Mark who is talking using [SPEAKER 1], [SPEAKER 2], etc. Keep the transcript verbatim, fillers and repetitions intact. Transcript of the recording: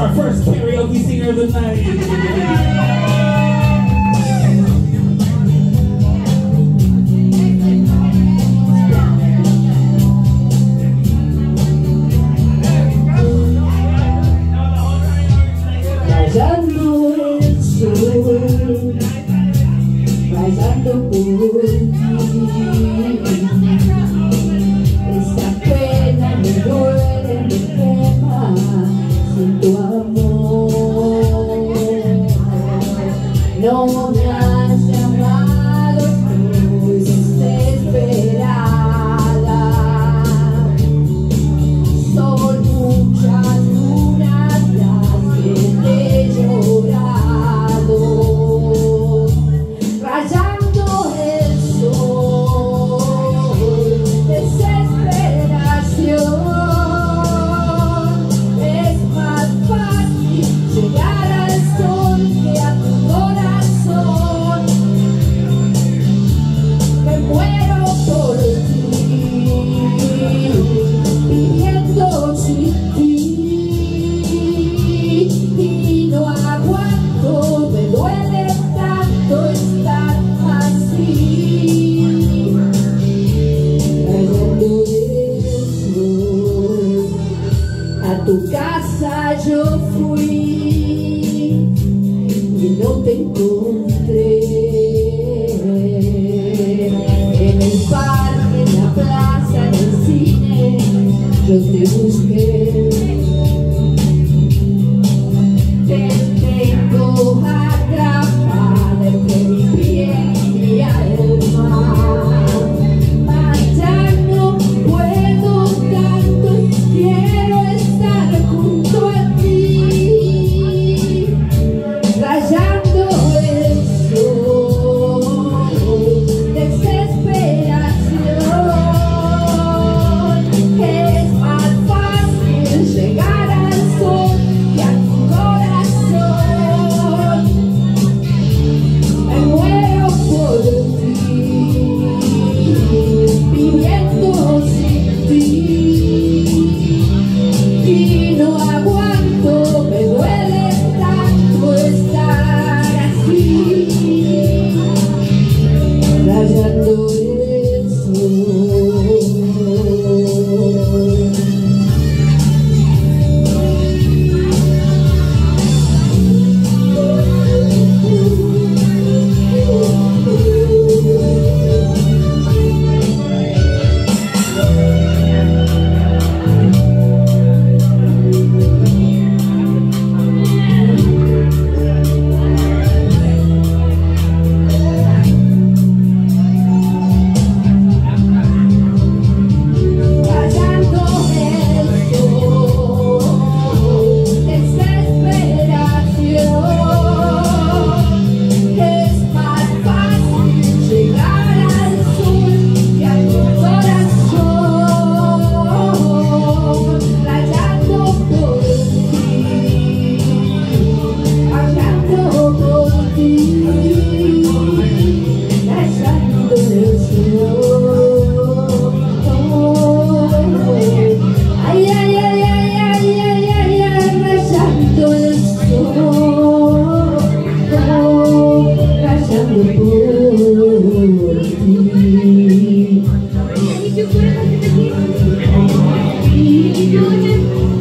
[SPEAKER 1] our first karaoke singer of the night.
[SPEAKER 2] Rayando el sol, rayando por ti. Esta pena me duele, me quema sin tu amor. No me has llamado, estoy desesperada. Son muchas lunas las que te he llorado, rayando el sol, desesperación. Es más fácil llegar al sol que a tu corazón. Me muero por ti, viviendo sin ti, y no aguanto, me duele tanto estar así. Rayando el sol, a tu casa yo fui y no te encontré. En el parque, en la plaza, en el cine, yo te busqué. Te tengo atrapada entre mi piel y mi alma. Mas ya no puedo tanto, quiero estar junto a ti. Rayando el sol, desesperación. Es más fácil llegar al sol que a tu corazón. Me muero por ti, viviendo sin ti, y no aguanto, me duele tanto estar así. Rayando el sol. Por ti.